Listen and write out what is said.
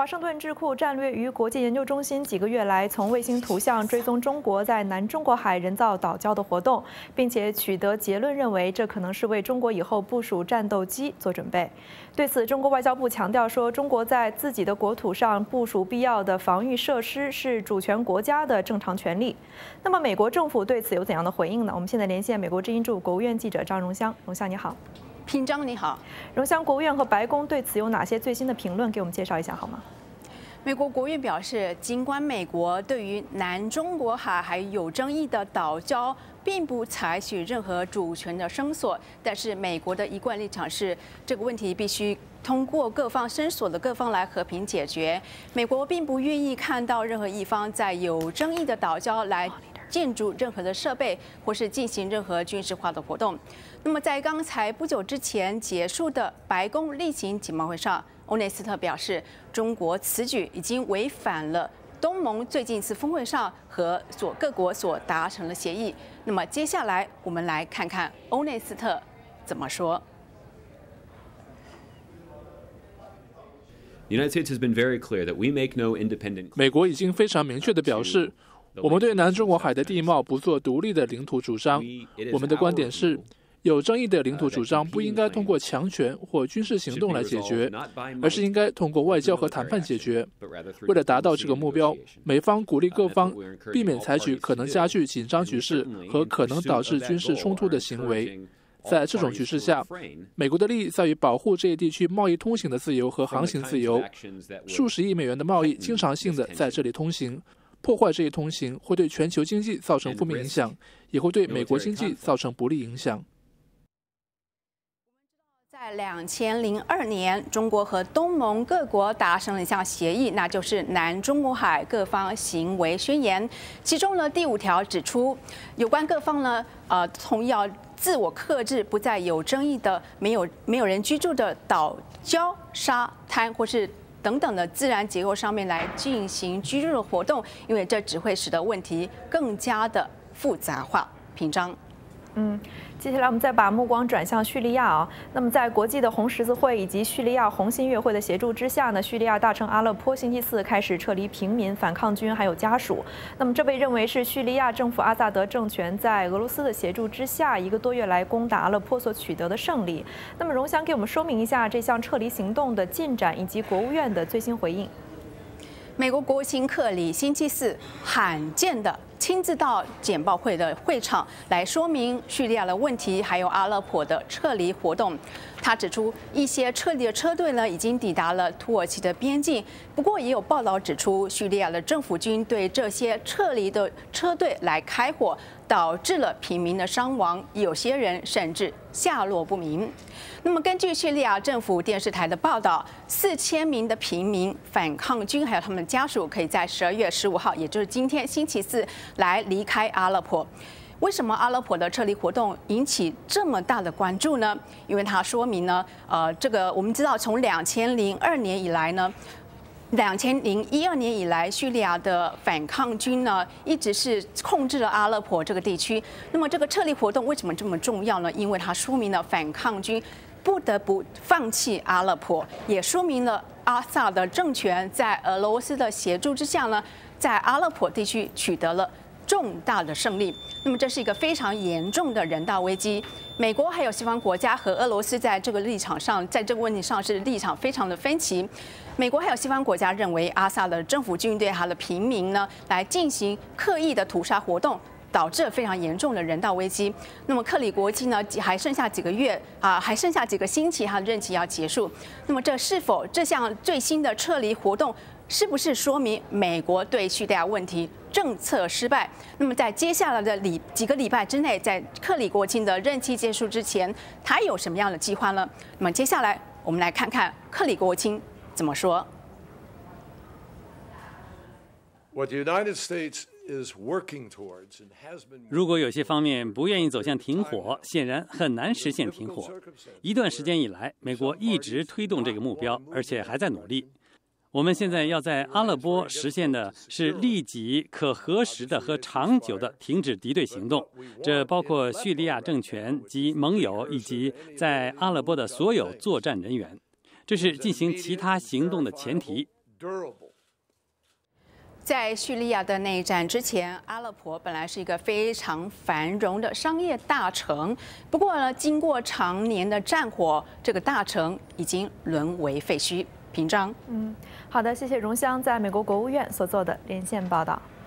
华盛顿智库战略与国际研究中心几个月来从卫星图像追踪中国在南中国海人造岛礁的活动，并且取得结论，认为这可能是为中国以后部署战斗机做准备。对此，中国外交部强调说，中国在自己的国土上部署必要的防御设施是主权国家的正常权利。那么，美国政府对此有怎样的回应呢？我们现在连线美国之音驻国务院记者张荣香，荣香你好。 平章你好， 荣香，国务院和白宫对此有哪些最新的评论？给我们介绍一下好吗？ 美国国务院表示，尽管美国对于南中国海还有争议的岛礁并不采取任何主权的声索，但是美国的一贯立场是，这个问题必须通过各方申索的各方来和平解决。美国并不愿意看到任何一方在有争议的岛礁来建筑任何的设备，或是进行任何军事化的活动。那么，在刚才不久之前结束的白宫例行简报会上，欧内斯特表示，中国此举已经违反了东盟最近一次峰会上和各国所达成的协议。那么，接下来我们来看看欧内斯特怎么说。 美国已经非常明确地表示，我们对南中国海的地貌不做独立的领土主张。我们的观点是，有争议的领土主张不应该通过强权或军事行动来解决，而是应该通过外交和谈判解决。为了达到这个目标，美方鼓励各方避免采取可能加剧紧张局势和可能导致军事冲突的行为。 在这种局势下，美国的利益在于保护这一地区贸易通行的自由和航行自由。数十亿美元的贸易经常性的在这里通行，破坏这一通行会对全球经济造成负面影响，也会对美国经济造成不利影响。 在2002年，中国和东盟各国达成了一项协议，那就是南中国海各方行为宣言。其中呢，第5条指出，有关各方呢，同意要自我克制，不在有争议的、没有人居住的岛礁、沙滩或是等等的自然结构上面来进行居住的活动，因为这只会使得问题更加的复杂化。平章。 接下来我们再把目光转向叙利亚啊。那么，在国际的红十字会以及叙利亚红新月会的协助之下呢，叙利亚大城阿勒颇星期4开始撤离平民、反抗军还有家属。那么，这被认为是叙利亚政府阿萨德政权在俄罗斯的协助之下1个多月来攻打阿勒颇所取得的胜利。那么，荣祥给我们说明一下这项撤离行动的进展以及国务院的最新回应。 美国国务卿克里星期4罕见的 亲自到简报会的会场来说明叙利亚的问题，还有阿勒颇的撤离活动。他指出，一些撤离的车队呢已经抵达了土耳其的边境。不过，也有报道指出，叙利亚的政府军对这些撤离的车队来开火，导致了平民的伤亡，有些人甚至下落不明。那么，根据叙利亚政府电视台的报道，4000名的平民、反抗军还有他们的家属，可以在12月15号，也就是今天星期4。 来离开阿勒颇，为什么阿勒颇的撤离活动引起这么大的关注呢？因为它说明呢，这个我们知道，从2002年以来呢，2012年以来，叙利亚的反抗军呢一直是控制了阿勒颇这个地区。那么这个撤离活动为什么这么重要呢？因为它说明了反抗军不得不放弃阿勒颇，也说明了阿萨德政权在俄罗斯的协助之下呢，在阿勒颇地区取得了 重大的胜利，那么这是一个非常严重的人道危机。美国还有西方国家和俄罗斯在这个立场上，在这个问题上是立场非常的分歧。美国还有西方国家认为，阿萨德政府军对他的平民呢来进行刻意的屠杀活动， 导致了非常严重的人道危机。那么克里国基呢，还剩下几个月还剩下几个星期，他的任期要结束。那么这项最新的撤离活动，是不是说明美国对叙利亚问题政策失败？那么在接下来的几个礼拜之内，在克里国基的任期结束之前，他有什么样的计划呢？那么接下来我们来看看克里国基怎么说。 What the United States 如果有些方面不愿意走向停火，显然很难实现停火。一段时间以来，美国一直推动这个目标，而且还在努力。我们现在要在阿勒颇实现的是立即、可核实的和长久的停止敌对行动，这包括叙利亚政权及盟友以及在阿勒颇的所有作战人员。这是进行其他行动的前提。 durable. 在叙利亚的内战之前，阿勒颇本来是一个非常繁荣的商业大城。不过呢，经过常年的战火，这个大城已经沦为废墟。平章， 好的，谢谢荣香在美国国务院所做的连线报道。